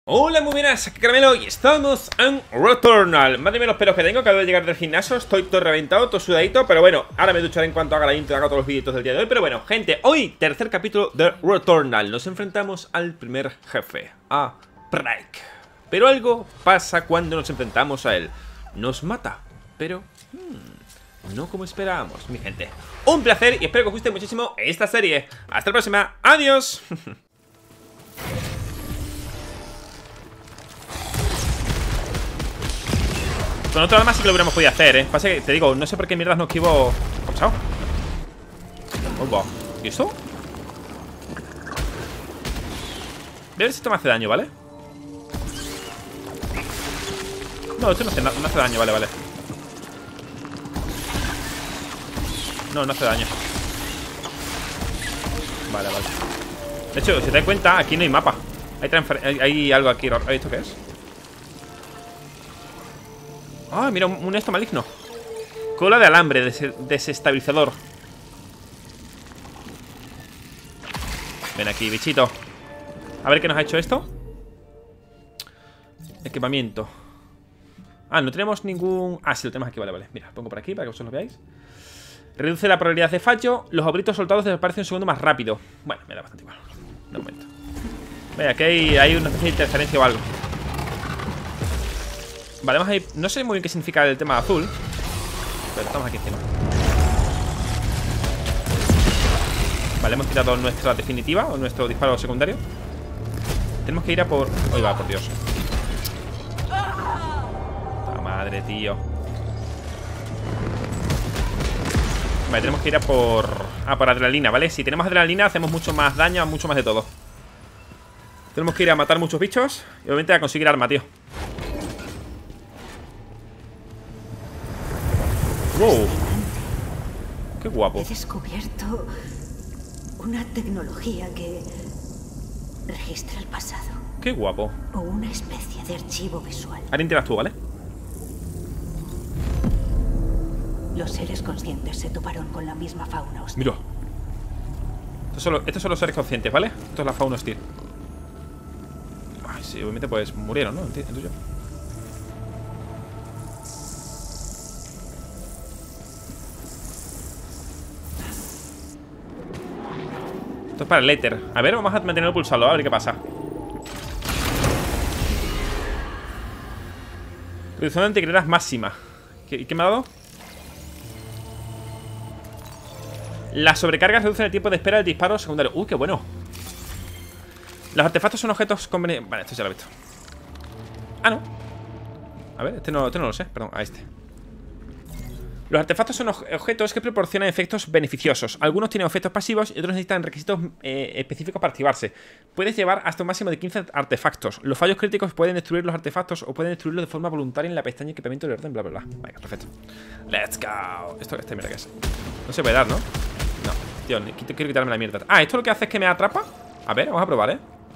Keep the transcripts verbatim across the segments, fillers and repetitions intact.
Hola, muy buenas, aquí Caramelo y estamos en Returnal. Madre mía los pelos que tengo, acabo de llegar del gimnasio. Estoy todo reventado, todo sudadito. Pero bueno, ahora me ducharé en cuanto haga la intro, haga todos los vídeos del día de hoy. Pero bueno, gente, hoy, tercer capítulo de Returnal. Nos enfrentamos al primer jefe, a Pryke. Pero algo pasa cuando nos enfrentamos a él. Nos mata, pero hmm, no como esperábamos, mi gente. Un placer y espero que os guste muchísimo esta serie. Hasta la próxima, adiós. Con otro arma sí que lo hubiéramos podido hacer, eh. Pasa que, te digo, no sé por qué mierdas no esquivo. ¿Qué ha pasado? Oh, ¿y esto? Voy a ver si esto me hace daño, ¿vale? No, esto no hace, no hace daño, vale, vale. No, no hace daño. Vale, vale. De hecho, si te das cuenta, aquí no hay mapa. Hay, hay, hay algo aquí. ¿Esto qué es? Ah, mira, un, un esto maligno. Cola de alambre, des desestabilizador. Ven aquí, bichito. A ver qué nos ha hecho esto. Equipamiento. Ah, no tenemos ningún... Ah, sí, lo tenemos aquí, vale, vale. Mira, pongo por aquí para que vosotros lo veáis. Reduce la probabilidad de fallo. Los obritos soltados desaparecen un segundo más rápido. Bueno, me da bastante igual. De momento. Venga, aquí hay, hay una especie de interferencia o algo. Vale, vamos a ir. No sé muy bien qué significa el tema azul, pero estamos aquí encima. Vale, hemos tirado nuestra definitiva o nuestro disparo secundario. Tenemos que ir a por... Uy, va, por Dios. ¡La madre, tío! Vale, tenemos que ir a por... A por adrenalina, ¿vale? Si tenemos adrenalina hacemos mucho más daño, mucho más de todo. Tenemos que ir a matar muchos bichos y obviamente a conseguir arma, tío. Wow. Qué guapo. He descubierto una tecnología que registra el pasado. Qué guapo. O una especie de archivo visual. Ahora interactúa, ¿vale? Los seres conscientes se toparon con la misma fauna hostil. Mira. Estos son, los, estos son los seres conscientes, ¿vale? Esto es la fauna hostil. Ay, sí, obviamente pues murieron, ¿no? Entiendo yo. Esto es para el éter. A ver, vamos a mantenerlo pulsado, a ver qué pasa. Reducción de anticarreras máxima. ¿Qué, ¿Qué me ha dado? Las sobrecargas reducen el tiempo de espera del disparo secundario. Uy, qué bueno. Los artefactos son objetos convenientes. Vale, esto ya lo he visto. Ah, no. A ver, este no, este no lo sé. Perdón, a este. Los artefactos son objetos que proporcionan efectos beneficiosos. Algunos tienen efectos pasivos y otros necesitan requisitos eh, específicos para activarse. Puedes llevar hasta un máximo de quince artefactos. Los fallos críticos pueden destruir los artefactos o pueden destruirlos de forma voluntaria en la pestaña equipamiento de orden, bla, bla, bla. Venga, perfecto. Let's go. Esto, este, mira qué es. No se puede dar, ¿no? No, tío, quiero quitarme la mierda. Ah, esto lo que hace es que me atrapa. A ver, vamos a probar, ¿eh?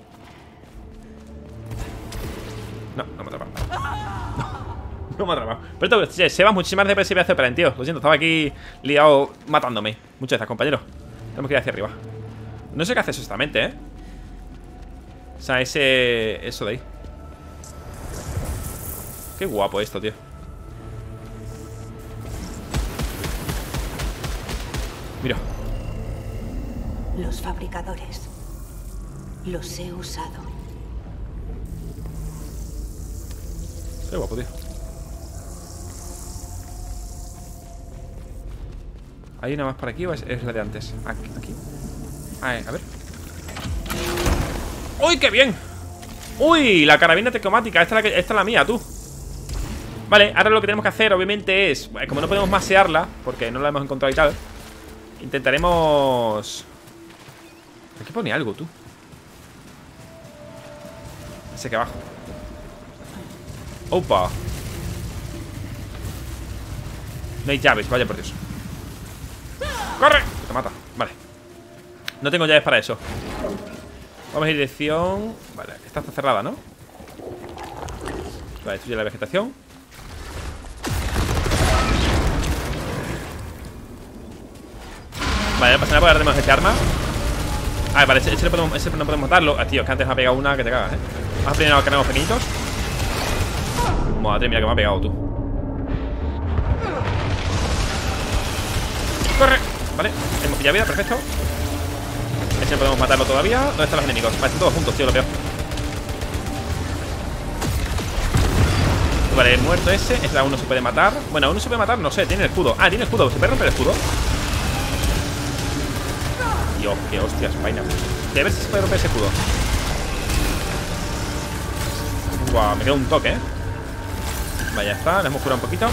No, no me atrapa. No me ha atrapado. Pero esto, Sebas, muchísimas gracias por ese pedazo de plan, tío. Lo siento, estaba aquí liado matándome. Muchas gracias, compañero. Tenemos que ir hacia arriba. No sé qué hace eso exactamente, ¿eh? O sea, ese... Eso de ahí. Qué guapo esto, tío. Mira. Los fabricadores. Los he usado. Qué guapo, tío. ¿Hay una más por aquí o es, es la de antes? Aquí, aquí. Ah, a ver. ¡Uy, qué bien! ¡Uy! La carabina tecnomática. Esta es la, que, esta es la mía, tú. Vale, ahora lo que tenemos que hacer, obviamente, es... Como no podemos masearla, porque no la hemos encontrado y tal, intentaremos... Aquí pone algo, tú. Ese que abajo. ¡Opa! No hay llaves, vaya por Dios. ¡Corre! Te mata, vale. No tengo llaves para eso. Vamos a ir dirección... Vale, esta está cerrada, ¿no? Vale, destruye la vegetación. Vale, no pasa nada porque ahora tenemos este arma. Ah, vale, ese, ese, no podemos, ese no podemos darlo. Ah, tío, es que antes me ha pegado una que te cagas, eh. Vamos a primero cargamos pequeñitos. Madre mía, que me ha pegado tú. ¡Corre! Vale, hemos pillado vida, perfecto. Ese no podemos matarlo todavía. ¿Dónde están los enemigos? Vale, están todos juntos, tío, lo peor. Vale, muerto ese. Ese aún no se puede matar. Bueno, aún no se puede matar, no sé, tiene el escudo. Ah, tiene escudo, ¿se puede romper el escudo? Dios, qué hostias, vaina. Voy a ver si se puede romper ese escudo. Guau, me queda un toque, eh. Vaya, ya está, le hemos curado un poquito.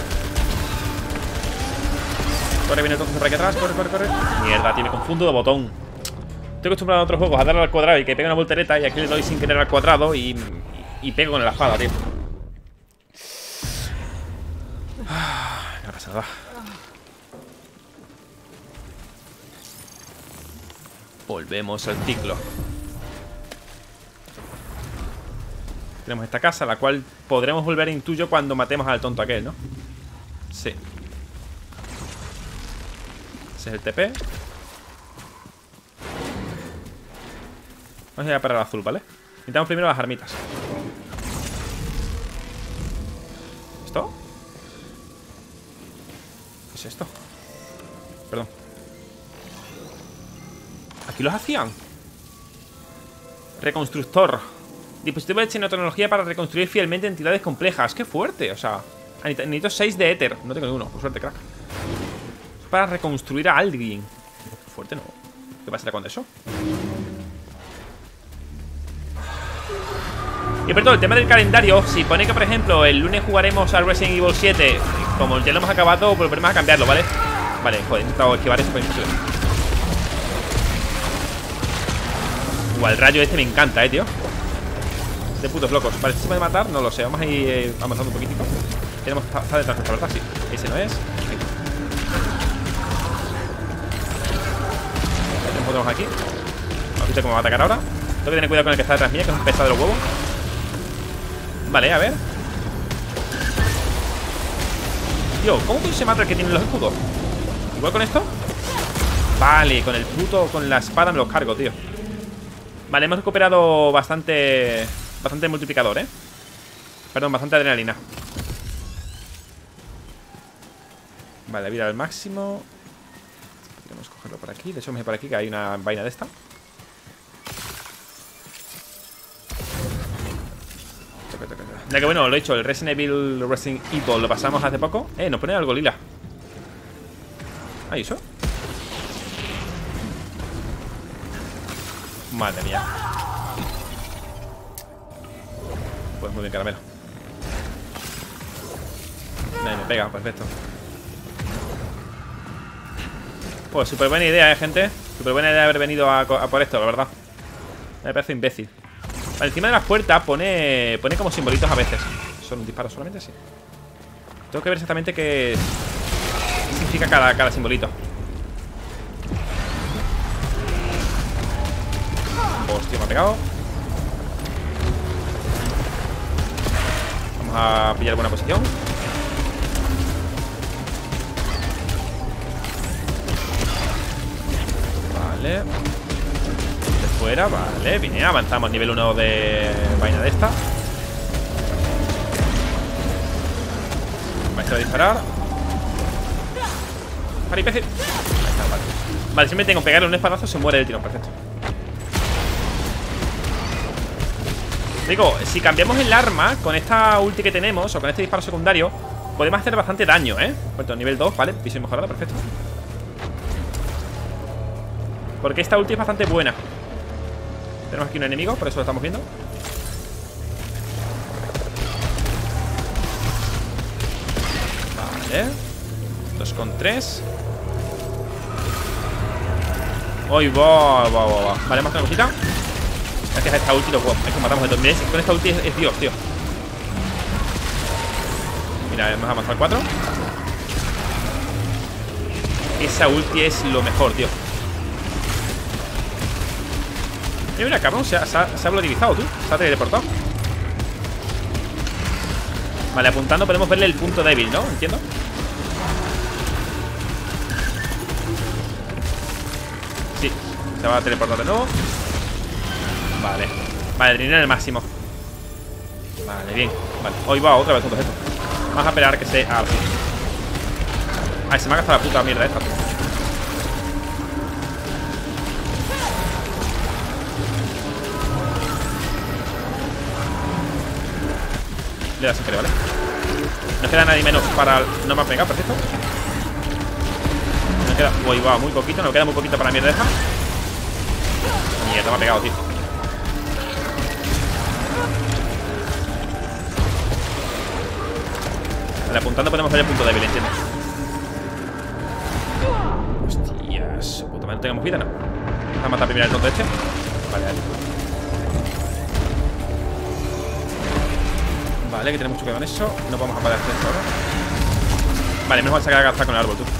Corre, viene entonces por aquí atrás, corre, corre, corre. Mierda, tío, me confundo de botón. Estoy acostumbrado a otros juegos a darle al cuadrado y que pegue una voltereta. Y aquí le doy sin querer al cuadrado y, y, y pego con la espada, tío. ¿Qué ha pasado? Va. Volvemos al ciclo. Tenemos esta casa, la cual podremos volver, intuyo, cuando matemos al tonto aquel, ¿no? Sí. Ese es el T P. Vamos a ir a para el azul, ¿vale? Necesitamos primero las armitas. ¿Esto? ¿Qué es esto? Perdón. ¿Aquí los hacían? Reconstructor. Dispositivo de tecnología para reconstruir fielmente entidades complejas. ¡Qué fuerte! O sea, necesito seis de éter. No tengo ni uno, por suerte, crack. Para reconstruir a alguien. Qué fuerte, ¿no? ¿Qué pasará con eso? Y por todo, el tema del calendario. Si pone que, por ejemplo, el lunes jugaremos al Resident Evil siete, como ya lo hemos acabado, volveremos a cambiarlo, ¿vale? Vale, joder, he intentado esquivar eso, pero imposible. Igual el rayo este me encanta, eh, tío. De putos locos. Vale, ¿se puede matar? No lo sé. Vamos a ir eh, avanzando un poquitito. Tenemos, está, está detrás de esta, ¿verdad? Sí. Ese no es. Ahí. Tenemos otros aquí. Ojito cómo va a atacar ahora. Tengo que tener cuidado con el que está detrás mía, que es un pesado de los huevos. Vale, a ver. Tío, ¿cómo se mata el que tiene los escudos? ¿Igual con esto? Vale, con el puto, con la espada me los cargo, tío. Vale, hemos recuperado bastante Bastante multiplicador, eh Perdón, bastante adrenalina. Vale, vida al máximo. Podemos cogerlo por aquí. De hecho, me voy por aquí, que hay una vaina de esta. Ya que bueno, lo he dicho, el Resident Evil Resident Evil lo pasamos hace poco. Eh, nos pone algo lila. Ah, ¿y eso? Madre mía. Pues muy bien, caramelo. Nadie me pega, perfecto. Pues súper buena idea, eh, gente. Súper buena idea haber venido a, a por esto, la verdad. Me parece imbécil. Vale, encima de las puertas pone Pone como simbolitos a veces. ¿Son un disparo solamente? Sí. Tengo que ver exactamente qué, qué significa cada, cada simbolito. Hostia, me ha pegado. Vamos a pillar buena posición. Vale. De fuera, vale. Bien, avanzamos nivel uno de vaina de esta. Vais a disparar. Para imbécil. Ahí está, vale. Vale, siempre tengo que pegarle un espadazo, se muere el tirón, perfecto. Digo, si cambiamos el arma con esta ulti que tenemos, o con este disparo secundario, podemos hacer bastante daño, ¿eh? Bueno, nivel dos, vale, visión mejorada, perfecto. Porque esta ulti es bastante buena. Tenemos aquí un enemigo, por eso lo estamos viendo. Vale. Dos con tres. Uy, va, va, va, va. Vale, más una cosita. Gracias a esta ulti, wow, es que matamos de todo. Mirad, con esta ulti es, es Dios, tío. Mira, vamos a avanzar al cuatro. Esa ulti es lo mejor, tío. Mira, mira, cabrón, se ha, se ha, se ha volatilizado, tú. Se ha teleportado. Vale, apuntando podemos verle el punto débil, ¿no? Entiendo. Sí, se va a teleportar de nuevo. Vale, vale, adrenalina al máximo. Vale, bien. Vale, hoy va otra vez todo esto. Vamos a esperar que se... Ah, sí. Ay, se me ha gastado la puta mierda esta. Le da sin querer, ¿vale? No queda nadie menos para... No me ha pegado, perfecto. Me queda... Uy, va, muy poquito. No queda muy poquito para la mierda esta. Mierda, me ha pegado, tío. Vale, apuntando podemos ver el punto débil, entiendo. Hostias, puta madre, no tengamos vida, ¿no? Vamos a matar primero el tonto este. Vale, vale. Vale, que tenemos mucho cuidado en eso. No podemos apagar esto ahora. Vale, mejor sacar a cazar con el árbol, tú.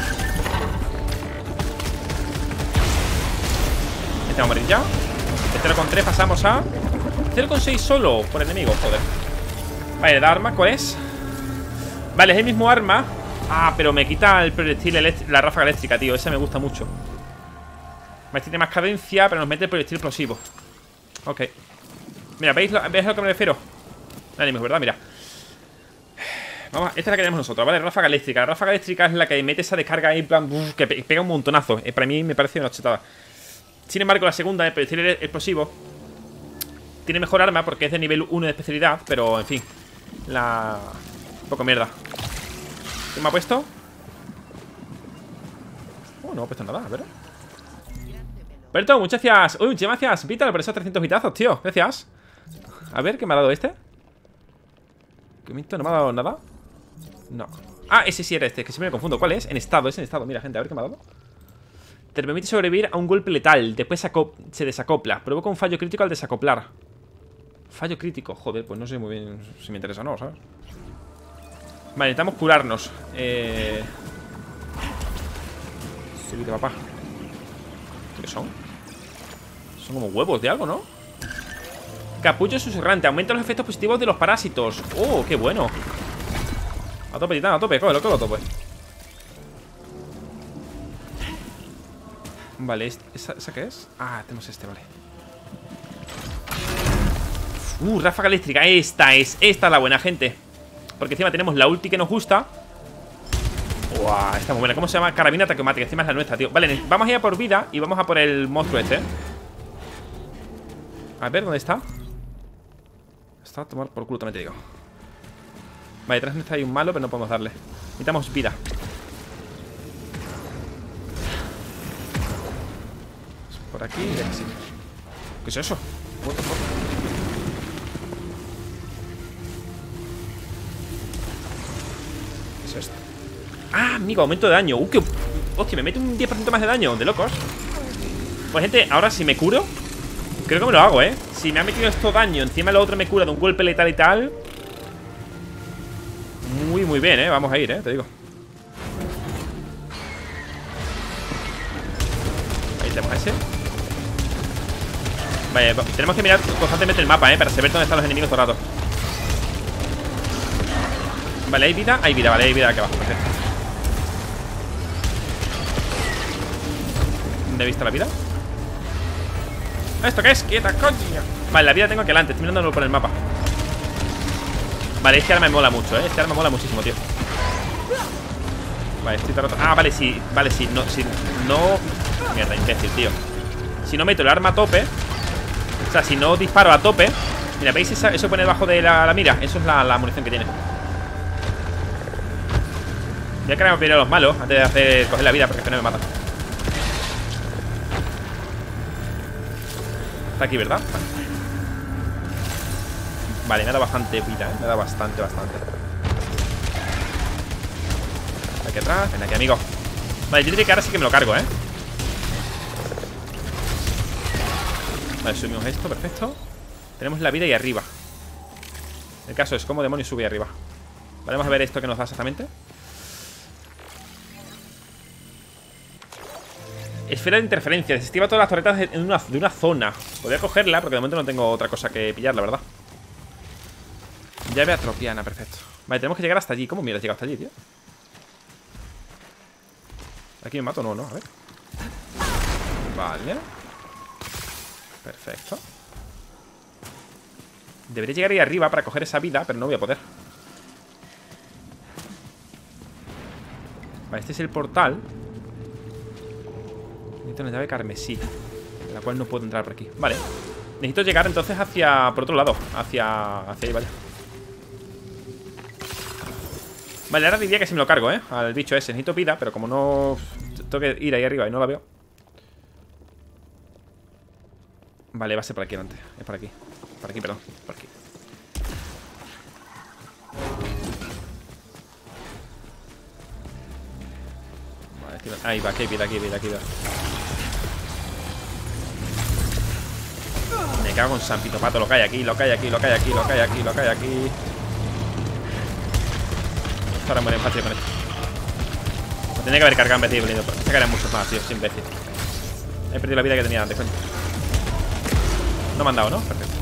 Este vamos a morir ya. De cero coma tres pasamos a cero coma seis solo por enemigo, joder. Vale, ¿la arma cuál es? Vale, es el mismo arma. Ah, pero me quita el proyectil eléctrico, la ráfaga eléctrica, tío. Esa me gusta mucho. Vale, tiene más cadencia, pero nos mete el proyectil explosivo. Ok. Mira, ¿veis, lo, ¿veis a lo que me refiero? Enemigos, ¿verdad? Mira. Vamos, esta es la que tenemos nosotros, ¿vale? Ráfaga eléctrica. La ráfaga eléctrica es la que mete esa descarga ahí, en plan, uf, que pega un montonazo. Eh, para mí me parece una chetada. Sin embargo, la segunda, el proyectil explosivo, tiene mejor arma porque es de nivel uno de especialidad. Pero, en fin, la... Un poco mierda. ¿Qué me ha puesto? Oh, no me ha puesto nada, a ver. Berto, muchas gracias. Uy, muchas gracias, Vital, por esos trescientos bitazos, tío. Gracias. A ver, ¿qué me ha dado este? ¿Qué minto? ¿No me ha dado nada? No. Ah, ese sí era este, que siempre me confundo. ¿Cuál es? En estado, es en estado. Mira, gente, a ver qué me ha dado. Te permite sobrevivir a un golpe letal. Después se desacopla. Provoca un fallo crítico al desacoplar. Fallo crítico, joder, pues no sé muy bien si me interesa o no, ¿sabes? Vale, necesitamos curarnos. Eh... Subite, papá. ¿Qué son? Son como huevos de algo, ¿no? Capullo susurrante. Aumenta los efectos positivos de los parásitos. ¡Oh, qué bueno! A tope, titán, a tope. Cógelo, cógelo, a tope. Vale, ¿esa, ¿esa qué es? Ah, tenemos este, vale. Uh, ráfaga eléctrica. Esta es, esta es la buena, gente. Porque encima tenemos la ulti que nos gusta. Uah, está muy buena. ¿Cómo se llama? Carabina taquiomática. Encima es la nuestra, tío. Vale, vamos a ir a por vida y vamos a por el monstruo este. A ver, ¿dónde está? Está a tomar por culo, también te digo. Vale, detrás nuestra hay un malo, pero no podemos darle. Necesitamos vida. Por aquí, y aquí sí. ¿Qué es eso? What the fuck? ¿Qué es esto? Ah, amigo, aumento de daño. Uh, que... Hostia, me mete un diez por ciento más de daño. De locos. Pues, gente, ahora si me curo, creo que me lo hago, ¿eh? Si me ha metido esto daño, encima lo otro me cura de un golpe letal y tal. Muy, muy bien, ¿eh? Vamos a ir, ¿eh? Te digo. Ahí tenemos a ese. Vale, tenemos que mirar constantemente el mapa, ¿eh? Para saber dónde están los enemigos todo el rato. Vale, hay vida, hay vida, vale, hay vida aquí abajo, perfecto. ¿Dónde he visto la vida? ¿Esto qué es? ¡Quieta, coño! Vale, la vida tengo aquí adelante, estoy mirándolo por el mapa. Vale, este arma me mola mucho, ¿eh? Este arma me mola muchísimo, tío. Vale, estoy todo el rato... Ah, vale, sí, vale, sí, no, si no... Mierda, imbécil, tío. Si no meto el arma a tope, o sea, si no disparo a tope. Mira, ¿veis esa, eso pone debajo de la, la mira? Eso es la, la munición que tiene. Ya que primero a los malos antes de hacer coger la vida, porque es que no me matan. Está aquí, ¿verdad? Vale. Vale, me da bastante vida, ¿eh? Me da bastante, bastante. Aquí atrás, ven aquí, amigo. Vale, yo diría que ahora sí que me lo cargo, ¿eh? Vale, subimos esto, perfecto. Tenemos la vida ahí arriba. El caso es cómo demonios sube arriba. Vale, vamos a ver esto que nos da exactamente. Esfera de interferencia. Desactiva todas las torretas de una, de una zona. Podría cogerla, porque de momento no tengo otra cosa que pillar, la verdad. Llave atropiana, perfecto. Vale, tenemos que llegar hasta allí. ¿Cómo mira, he llegado hasta allí, tío? ¿Aquí me mato? No, no, a ver. Vale. Perfecto. Debería llegar ahí arriba para coger esa vida, pero no voy a poder. Vale, este es el portal. Necesito una llave carmesí, de la cual no puedo entrar por aquí. Vale. Necesito llegar entonces hacia... por otro lado. Hacia... hacia ahí, vale. Vale, ahora diría que si me lo cargo, ¿eh? Al bicho ese. Necesito vida, pero como no... tengo que ir ahí arriba y no la veo. Vale, va a ser por aquí antes. Es por aquí. Por aquí, perdón. Por aquí. Vale, estoy... ahí va, aquí hay vida, aquí hay vida, aquí hay vida. Me cago en San Pito Pato. Lo que hay aquí, lo que hay aquí, lo que hay aquí, lo que hay aquí, lo que hay aquí. Ahora mueren fácil con esto. Me tenía que haber cargado en vez de ir volviendo. Pensé que eran muchos más, tío, es imbécil. He perdido la vida que tenía antes, coño. No me han dado, ¿no? Perfecto.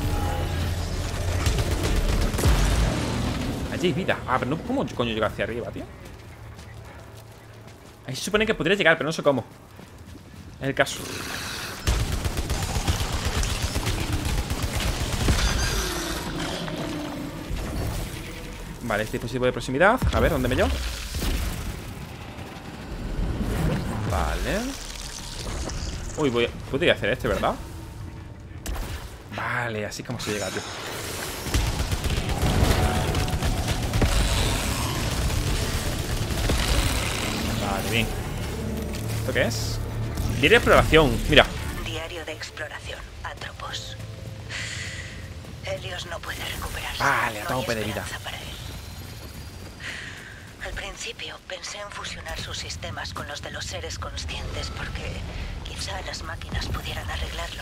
Allí hay vida. Ah, pero no, ¿cómo coño llega hacia arriba, tío? Ahí se supone que podría llegar, pero no sé cómo. Es el caso. Vale, este dispositivo de proximidad. A ver, ¿dónde me llevo? Vale. Uy, voy a... podría hacer este, ¿verdad? Vale, así es como se llega, tío. Vale, bien. ¿Esto qué es? Diario de exploración, mira. Diario de exploración, Atropos. Helios no puede recuperarse. Vale, a no hay tope de vida. esperanza para él. Al principio pensé en fusionar sus sistemas con los de los seres conscientes porque quizá las máquinas pudieran arreglarlo.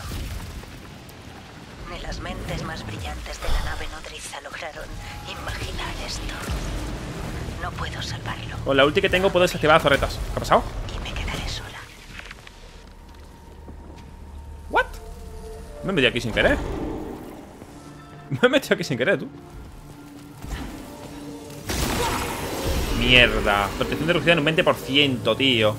Ni las mentes más brillantes de la nave nodriza lograron imaginar esto. No puedo salvarlo. Con la ulti que tengo puedo desactivar las torretas. ¿Qué ha pasado? Y me quedaré sola. ¿What? Me he metido aquí sin querer. Me he metido aquí sin querer, tú. Mierda. Protección de reducida en un veinte por ciento, tío.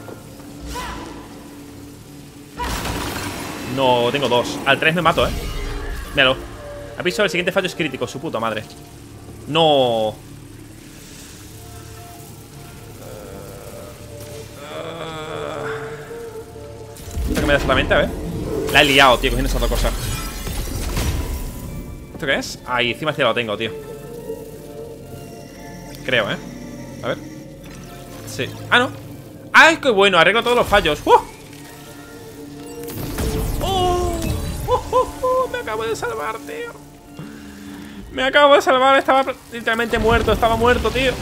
No, tengo dos. Al tres me mato, eh. Míralo. Aviso, el siguiente fallo es crítico. Su puta madre. No. Esto que me da exactamente, a ver. La he liado, tío, cogiendo esas dos cosas. ¿Esto qué es? Ahí, encima este lo tengo, tío. Creo, eh. A ver. Sí. Ah, no. ¡Ay, qué bueno! Arreglo todos los fallos. ¡Uh! ¡Oh! ¡Oh, oh, oh! Me acabo de salvar, tío. Me acabo de salvar. Estaba literalmente muerto. Estaba muerto, tío.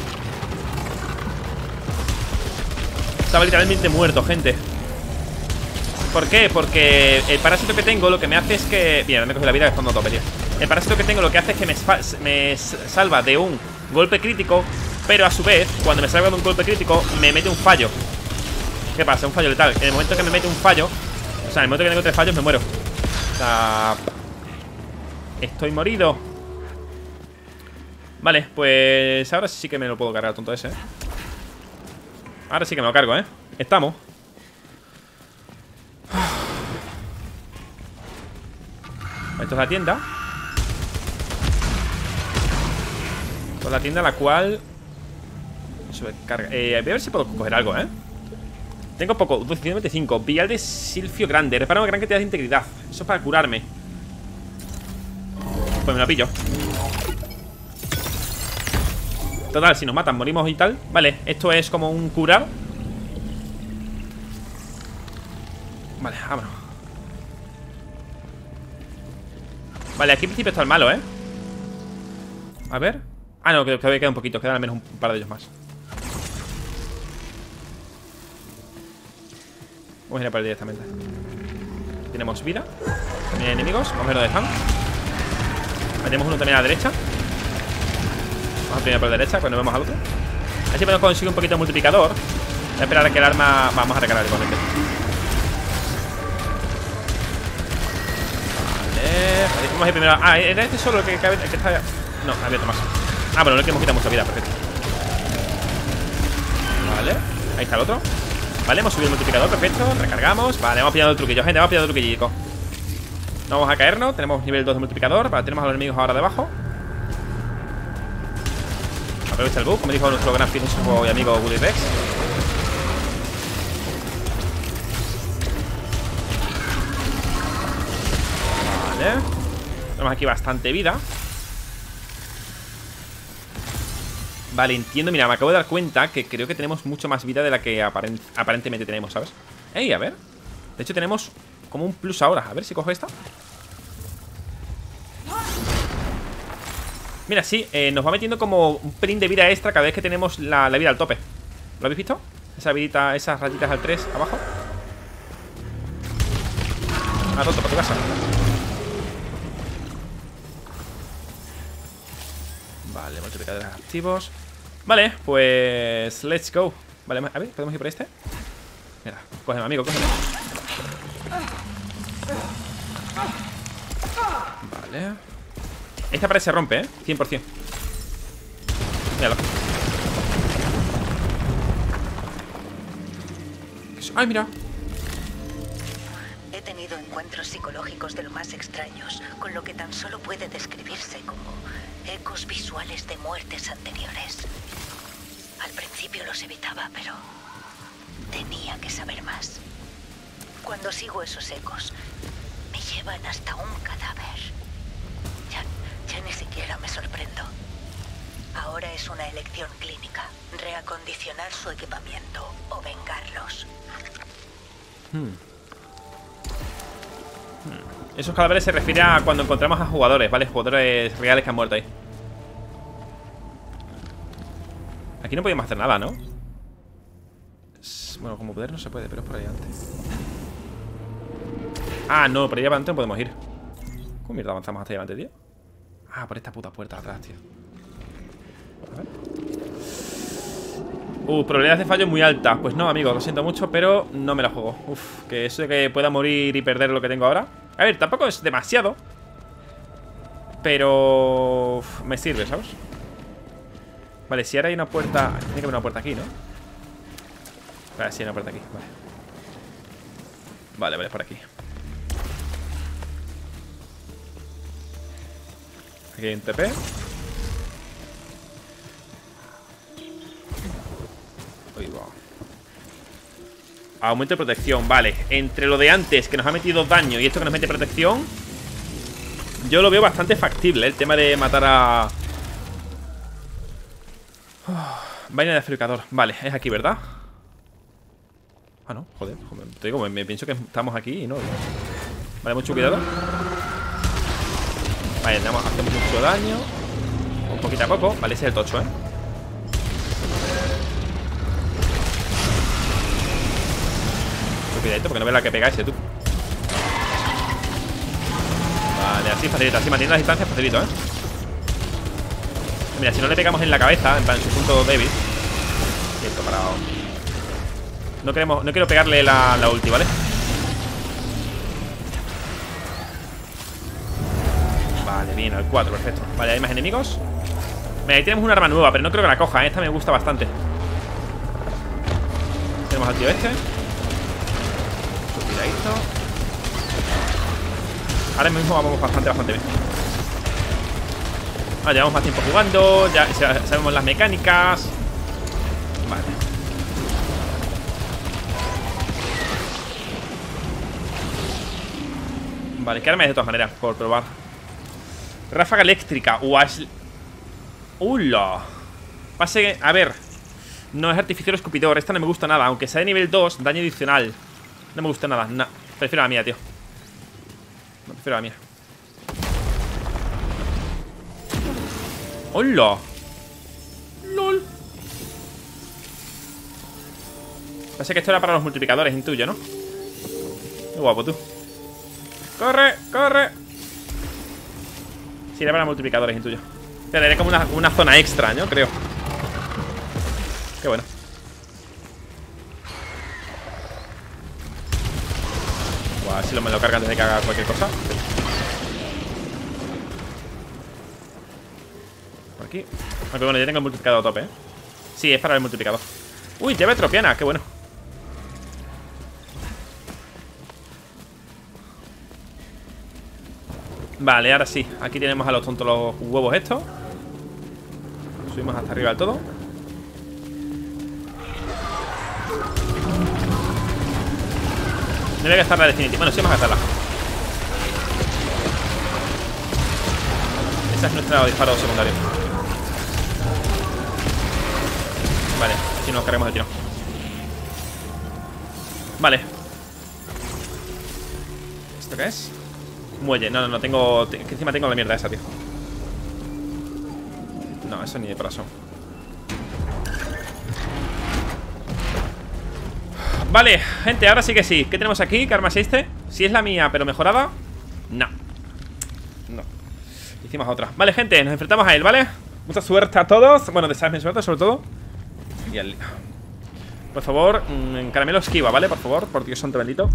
Estaba literalmente muerto, gente. ¿Por qué? Porque el parásito que tengo lo que me hace es que... Mira, me coge la vida que está a tope, tío. El parásito que tengo lo que hace es que me, me salva de un golpe crítico, pero a su vez, cuando me salva de un golpe crítico, me mete un fallo. ¿Qué pasa? Un fallo letal. En el momento que me mete un fallo, o sea, en el momento que tengo tres fallos, me muero. O sea... Estoy morido. Vale, pues ahora sí que me lo puedo cargar, tonto ese, ¿eh? Ahora sí que me lo cargo, ¿eh? Estamos. Esto es la tienda. Esto es la tienda en la cual sobrecarga. Eh, voy a ver si puedo coger algo, ¿eh? Tengo poco, doscientos veinticinco. Vial de Silfio Grande. Repara una gran cantidad de integridad. Eso es para curarme. Pues me lo pillo. Total, si nos matan, morimos y tal. Vale, esto es como un curar. Vale, vámonos. Vale, aquí en principio está el malo, ¿eh? A ver. Ah, no, que todavía queda un poquito. Quedan al menos un par de ellos más. Vamos a ir a por él directamente. Tenemos vida. También hay enemigos. Vamos a ver dónde están. Ahí tenemos uno también a la derecha. Vamos a primero por la derecha cuando vemos al otro. Así podemos conseguir un poquito de multiplicador. Voy a esperar a que el arma... Vamos a recargar igualmente. Vale, vamos a ir primero. Ah, ¿era este solo el que, cabe, el que está...? No, había otro más. Ah, bueno, no es que hemos quitado mucha vida, perfecto. Vale, ahí está el otro. Vale, hemos subido el multiplicador, perfecto. Recargamos, vale, vamos pillando el truquillo, gente, vamos pillando el truquillico. No vamos a caernos. Tenemos nivel dos de multiplicador. Vale, tenemos a los enemigos ahora debajo. Aprovecha el bug, como dijo nuestro gran filósofo y amigo Willy Rex. Vale. Tenemos aquí bastante vida. Vale, entiendo. Mira, me acabo de dar cuenta que creo que tenemos mucho más vida de la que aparent aparentemente tenemos, ¿sabes? Ey, a ver. De hecho tenemos como un plus ahora. A ver si cojo esta. Mira, sí, eh, nos va metiendo como un pelín de vida extra cada vez que tenemos la, la vida al tope. ¿Lo habéis visto? Esa vidita, esas rayitas al tres abajo. Ah, roto para tu casa. Vale, multiplicadores activos. Vale, pues let's go. Vale, a ver, ¿podemos ir por este? Mira, cógeme, amigo, cógeme. Vale. Esta pared se rompe, ¿eh? cien por cien. Míralo. ¡Ay, mira! He tenido encuentros psicológicos de lo más extraños, con lo que tan solo puede describirse como ecos visuales de muertes anteriores. Al principio los evitaba, pero tenía que saber más. Cuando sigo esos ecos, me llevan hasta un cadáver. Ya, ya ni siquiera me sorprendo. Ahora es una elección clínica: reacondicionar su equipamiento o vengarlos. Hmm. Esos cadáveres se refiere a cuando encontramos a jugadores, ¿vale? Jugadores reales que han muerto ahí. Aquí no podemos hacer nada, ¿no? Bueno, como poder no se puede, pero es por ahí antes. Ah, no, por ahí adelante no podemos ir. ¿Cómo mierda avanzamos hasta ahí adelante, tío? Ah, por esta puta puerta atrás, tío. A ver. Uh, probabilidades de fallo muy altas. Pues no, amigo, lo siento mucho, pero no me la juego. Uf, que eso de que pueda morir y perder lo que tengo ahora. A ver, tampoco es demasiado, pero uf, me sirve, ¿sabes? Vale, si ahora hay una puerta. Tiene que haber una puerta aquí, ¿no? Vale, sí hay una puerta aquí, vale. Vale, vale, por aquí. Aquí hay un T P. Uy, wow. Aumento de protección, vale. Entre lo de antes, que nos ha metido daño, y esto que nos mete protección, yo lo veo bastante factible, ¿eh? El tema de matar a... Oh, vaina de fabricador. Vale, es aquí, ¿verdad? Ah, no, joder, joder. Te digo, me, me pienso que estamos aquí y no. Vale, mucho cuidado. Vale, hacemos mucho daño. Un poquito a poco. Vale, ese es el tocho, ¿eh? Cuidadito, porque no ves la que pega ese, tú. Vale, así facilito, así manteniendo las distancias facilito, ¿eh? Mira, si no le pegamos en la cabeza, en plan, en su punto débil. Quieto, parado. No queremos, no quiero pegarle la, la ulti, ¿vale? Vale, bien, al cuatro, perfecto. Vale, hay más enemigos. Mira, ahí tenemos un arma nueva, pero no creo que la coja, ¿eh? Esta me gusta bastante. Tenemos al tío este. Cuidadito. Ahora mismo vamos bastante, bastante bien. Vale, llevamos más tiempo jugando. Ya sabemos las mecánicas. Vale. Vale, ¿qué arma es de todas maneras? Por probar. Ráfaga eléctrica. Uas. ¡Ula! Pase, a ver. No es artificial escupidor. Esta no me gusta nada. Aunque sea de nivel dos, daño adicional. No me gusta nada. No. Prefiero la mía, tío. No, prefiero la mía. ¡Hola! ¡Lol! Parece que esto era para los multiplicadores, intuyo, ¿no? Qué guapo, tú. ¡Corre! ¡Corre! Sí, era para multiplicadores, intuyo. Pero era como una, una zona extra, ¿no? Creo. Qué bueno. Buah, si lo me lo carga antes de que haga cualquier cosa. Por aquí. Aunque bueno, ya tengo el multiplicador a tope, ¿eh? Sí, es para el multiplicador. Uy, llave tropiana, qué bueno. Vale, ahora sí. Aquí tenemos a los tontos los huevos estos. Subimos hasta arriba del todo. No voy a gastar la definitiva. Bueno, sí vamos a gastarla. Ese es nuestro disparo secundario. Vale, así nos cargamos el tiro. Vale. ¿Esto qué es? Muelle, no, no, no, tengo... Que encima tengo la mierda esa, tío. No, eso ni de corazón. Vale, gente, ahora sí que sí. ¿Qué tenemos aquí? ¿Qué arma existe? Si es la mía, pero mejorada. No. No. Hicimos otra. Vale, gente, nos enfrentamos a él, ¿vale? Mucha suerte a todos. Bueno, deseadme suerte, sobre todo. Y al... Por favor, mmm, caramelo esquiva, ¿vale? Por favor, por Dios santo bendito.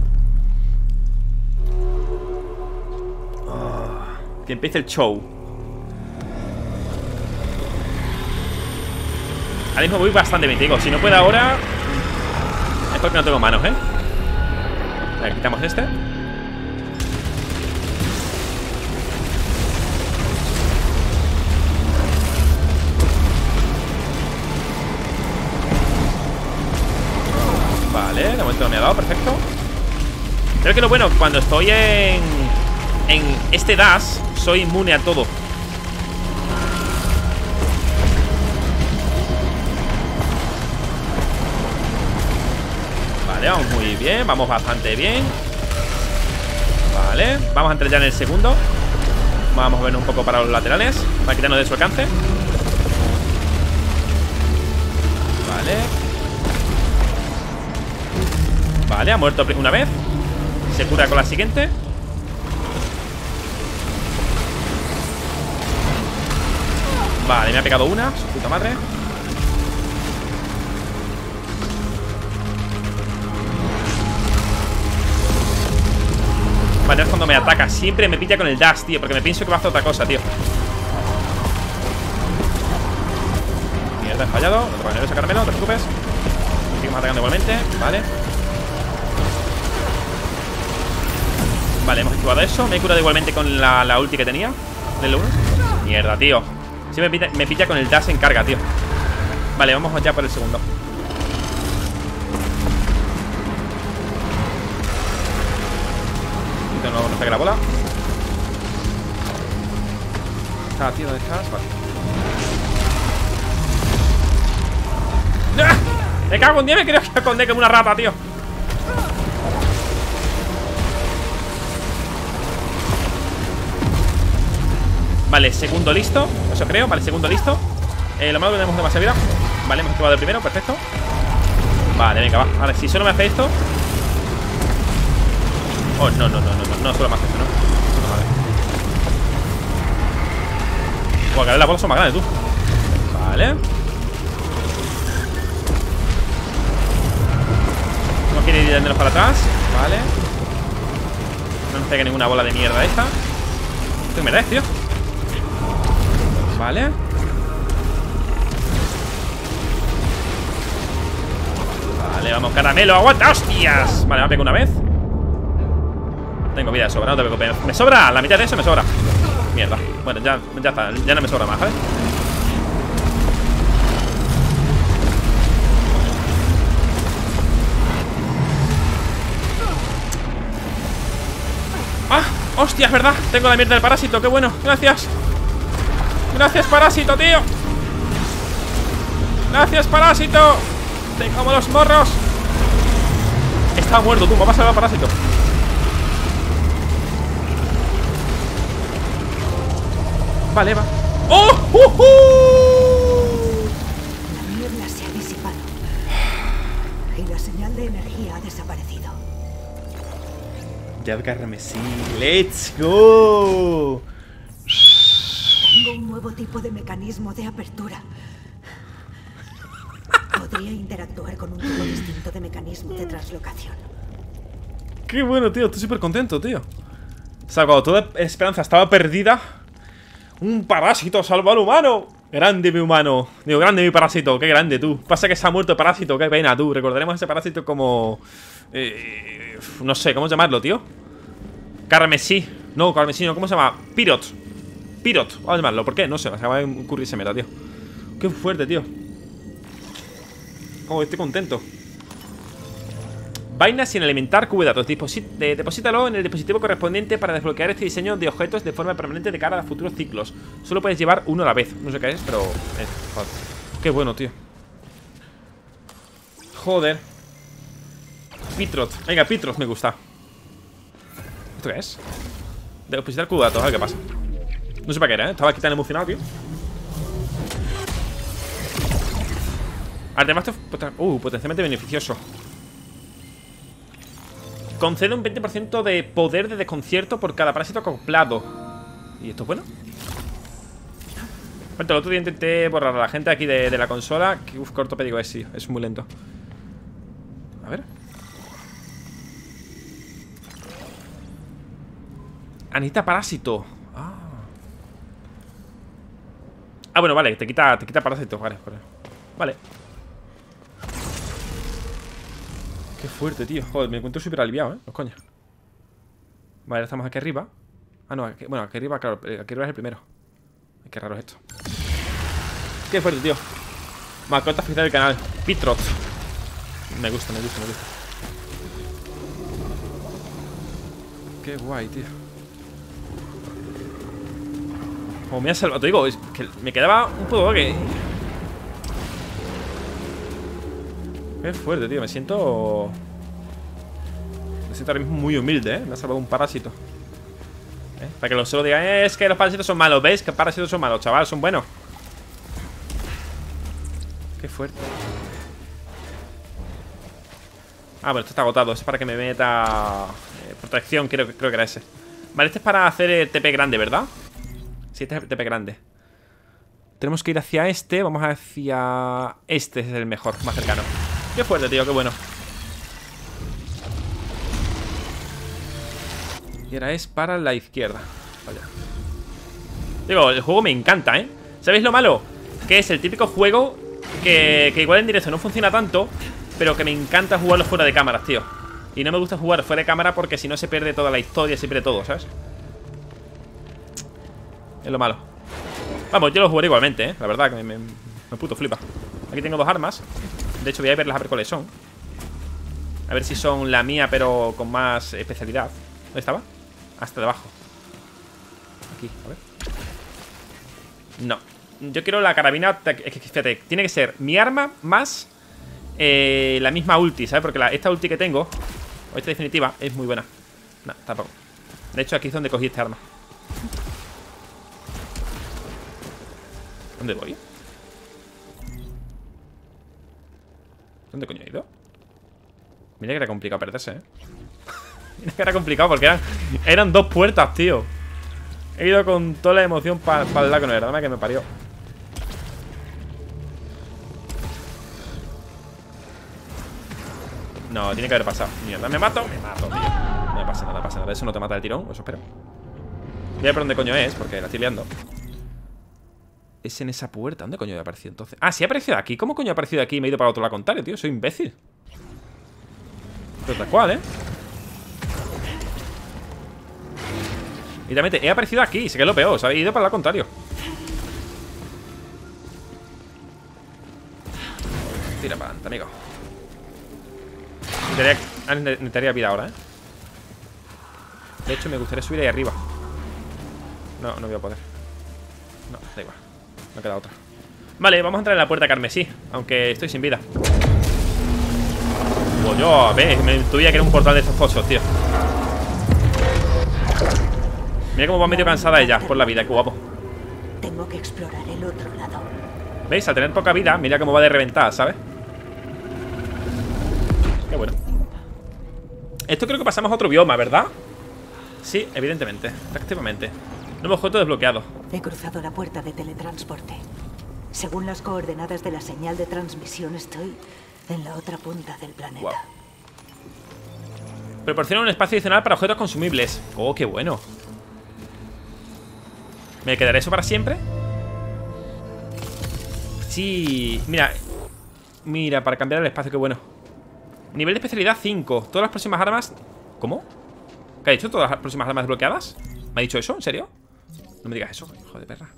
Oh, que empiece el show. Ahora mismo voy bastante bien, digo. Si no puedo ahora... Es porque no tengo manos, ¿eh? A ver, quitamos este. Vale, de momento no me ha dado, perfecto. Creo que lo bueno, cuando estoy en... En este dash, soy inmune a todo. Vale, vamos muy bien, vamos bastante bien. Vale, vamos a entrar ya en el segundo. Vamos a movernos un poco para los laterales para quitarnos de su alcance. Vale. Vale, ha muerto una vez. Se cura con la siguiente. Vale, me ha pegado una, su puta madre. Vale, es cuando me ataca. Siempre me pilla con el dash, tío, porque me pienso que va a hacer otra cosa, tío. Mierda, he fallado. No te pones ese caramelo, no te preocupes. Seguimos atacando igualmente, vale. Vale, hemos esquivado eso. Me he curado igualmente con la, la ulti que tenía del uno. Mierda, tío. Siempre me pilla, me pilla con el dash en carga, tío. Vale, vamos ya por el segundo. No nos pegue la bola. Está, tío, ¿dónde estás? Vale. ¡Ah! Me cago en diez, me creo que escondé como una rata, tío. Vale, segundo listo. Eso creo, vale, segundo listo. eh, Lo malo que tenemos demasiada vida. Vale, hemos activado el primero, perfecto. Vale, venga, va. Vale, si solo me hace esto. Oh, no, no, no, no, no, no, solo me hace esto, ¿no? No, vale. Buah, que las bolas son más grandes, tú. Vale. No quiere ir menos para atrás. Vale. No nos pegue ninguna bola de mierda esta. ¿Qué me das, tío? Vale. Vale, vamos, caramelo, aguanta, hostias. Vale, me ha pegado una vez. Tengo vida de sobra, no te preocupes. Me sobra, la mitad de eso me sobra. Mierda, bueno, ya, ya está. Ya no me sobra más, ¿vale? ¡Ah! ¡Hostia, es verdad! Tengo la mierda del parásito, qué bueno, gracias. Gracias, parásito, tío. Gracias, parásito. Te como los morros. Está muerto, tú, me vas a salvar, parásito. Vale, va. ¡Oh! ¡Uh, uh! La niebla se ha disipado y la señal de energía ha desaparecido. Ya carmesí. ¡Let's go! Tengo un nuevo tipo de mecanismo de apertura. Podría interactuar con un tipo distinto de mecanismo de translocación. Qué bueno, tío. Estoy súper contento, tío. O sea, cuando toda esperanza estaba perdida, un parásito salvó al humano. Grande mi humano. Digo, grande mi parásito. Qué grande, tú. Pasa que se ha muerto el parásito. Qué pena, tú. Recordaremos a ese parásito como... Eh, no sé, ¿cómo llamarlo, tío? Carmesí. No, carmesí, no, ¿cómo se llama? Pirot. Pirot, vamos a llamarlo, ¿por qué? No sé, me acaba de ocurrir ese meta, tío. Qué fuerte, tío. Oh, estoy contento. Vaina sin alimentar cubo de datos. Deposit de, deposítalo en el dispositivo correspondiente para desbloquear este diseño de objetos de forma permanente de cara a futuros ciclos. Solo puedes llevar uno a la vez. No sé qué es, pero... Eh, joder. Qué bueno, tío. Joder. Pitrot. Venga, Pitrot me gusta. ¿Esto qué es? Depositar cubo de datos, a ver qué pasa. No sé para qué era, ¿eh? Estaba aquí tan emocionado, tío. Artefacto... Uh, potencialmente beneficioso. Concede un veinte por ciento de poder de desconcierto por cada parásito acoplado. ¿Y esto es bueno? Bueno, el otro día intenté borrar a la gente aquí de, de la consola. Que uf, corto pedigo es, sí, es muy lento. A ver. Anita parásito. Ah. Ah, bueno, vale, te quita, te quita parásitos. Vale, vale. Vale. Qué fuerte, tío. Joder, me encuentro súper aliviado, ¿eh? Los coños. Vale, ahora estamos aquí arriba. Ah, no, aquí, bueno, aquí arriba, claro. Aquí arriba es el primero. Ay, qué raro es esto. Qué fuerte, tío. Mascota oficial del canal. Pitrot. Me gusta, me gusta, me gusta. Qué guay, tío. Como me ha salvado, te digo, es que me quedaba un poco que... Qué fuerte, tío, me siento... Me siento ahora mismo muy humilde, ¿eh? Me ha salvado un parásito, ¿eh? Para que los solo digan, eh, es que los parásitos son malos. ¿Veis? Que los parásitos son malos, chaval, son buenos. Qué fuerte. Ah, bueno, esto está agotado. Es para que me meta eh, protección, creo, creo que era ese. Vale, este es para hacer el T P grande, ¿verdad? Sí, este es el T P grande. Tenemos que ir hacia este. Vamos hacia... Este es el mejor, más cercano. Qué fuerte, tío, qué bueno. Y ahora es para la izquierda. Vaya. Digo, el juego me encanta, ¿eh? ¿Sabéis lo malo? Que es el típico juego que, que igual en directo no funciona tanto, pero que me encanta jugarlo fuera de cámaras, tío. Y no me gusta jugar fuera de cámara porque si no se pierde toda la historia, se pierde todo, ¿sabes? Es lo malo. Vamos, yo lo jugaré igualmente, ¿eh? La verdad que me, me, me puto flipa. Aquí tengo dos armas. De hecho voy a verlas a ver cuáles son. A ver si son la mía pero con más especialidad. ¿Dónde estaba? Hasta debajo. Aquí, a ver. No. Yo quiero la carabina. Es que fíjate, tiene que ser mi arma más eh, la misma ulti, ¿sabes? Porque la, esta ulti que tengo, o esta definitiva, es muy buena. No, tampoco. De hecho aquí es donde cogí esta arma. ¿Dónde voy? ¿Dónde coño he ido? Mira que era complicado perderse, ¿eh? Mira que era complicado porque eran, eran dos puertas, tío. He ido con toda la emoción para pa el lado que no era. Dame que me parió. No, tiene que haber pasado. Mierda, me mato, me mato, tío. No me pasa nada, pasa nada. Eso no te mata el tirón, eso espero. Voy a ver por dónde coño es, porque la estoy liando. Es en esa puerta. ¿Dónde coño ha aparecido entonces? Ah, sí ha aparecido aquí. ¿Cómo coño ha aparecido aquí y me he ido para otro lado contrario, tío? Soy imbécil. Pero tal cual, ¿eh? Y también he aparecido aquí. Sé que es lo peor. O sea, he ido para el lado contrario. Tira para adelante, amigo. Necesitaría, necesitaría vida ahora, ¿eh? De hecho, me gustaría subir ahí arriba. No, no voy a poder. No, da igual. Me queda otra. Vale, vamos a entrar en la puerta carmesí. Aunque estoy sin vida. Pues yo, ve, me intuía que era un portal de estos fosos, tío. Mira cómo va medio cansada ella por la vida, qué guapo. Tengo que explorar el otro lado. ¿Veis? Al tener poca vida, mira cómo va de reventada, ¿sabes? Qué bueno. Esto creo que pasamos a otro bioma, ¿verdad? Sí, evidentemente, efectivamente. Nuevo objeto desbloqueado. He cruzado la puerta de teletransporte. Según las coordenadas de la señal de transmisión, estoy en la otra punta del planeta. Wow. Proporciona un espacio adicional para objetos consumibles. Oh, qué bueno. ¿Me quedaré eso para siempre? Sí, mira. Mira, para cambiar el espacio, qué bueno. Nivel de especialidad cinco. Todas las próximas armas... ¿Cómo? ¿Qué ha dicho? ¿Todas las próximas armas desbloqueadas? ¿Me ha dicho eso? ¿En serio? No me digas eso, hijo de perra.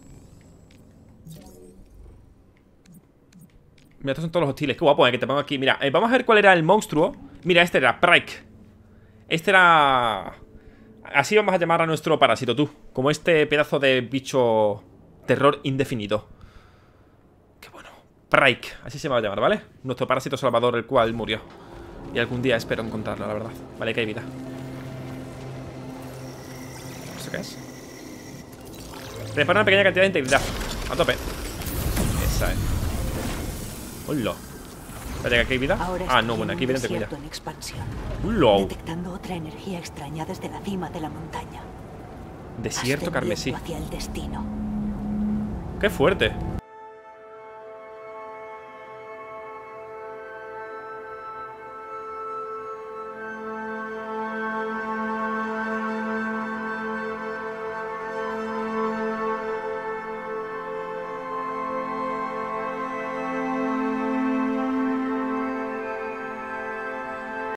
Mira, estos son todos los hostiles. Qué guapo, eh, que te pongo aquí. Mira, eh, vamos a ver cuál era el monstruo. Mira, este era Prike. Este era... Así vamos a llamar a nuestro parásito, tú. Como este pedazo de bicho terror indefinido. Qué bueno. Prike, así se va a llamar, ¿vale? Nuestro parásito salvador, el cual murió. Y algún día espero encontrarlo, la verdad. Vale, que hay vida. No sé qué es. Prepara una pequeña cantidad de integridad. A tope. Esa es. Hola. Espera, que aquí hay vida. Ahora Ah, estoy no, bueno, en aquí un viene integridad. desierto en expansión, Hola. detectando otra energía extraña desde la cima de la montaña. Desierto Ascendiendo carmesí. hacia el destino. Qué fuerte.